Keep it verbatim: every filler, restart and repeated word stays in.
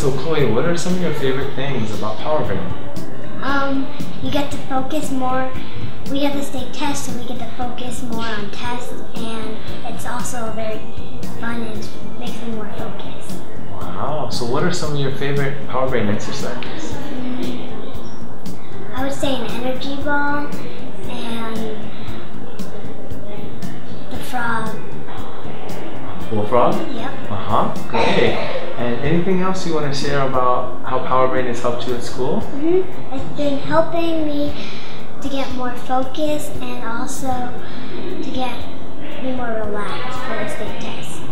So Chloe, what are some of your favorite things about Power Brain? Um, you get to focus more. We have the state test, so we get to focus more on tests, and it's also very fun and makes me more focused. Wow. So what are some of your favorite Power Brain exercises? I would say an energy ball and the frog. Bullfrog? Yep. Uh-huh. Great. And anything else you want to share about how Power Brain has helped you at school? Mm-hmm. It's been helping me to get more focused and also to get me more relaxed for the state test.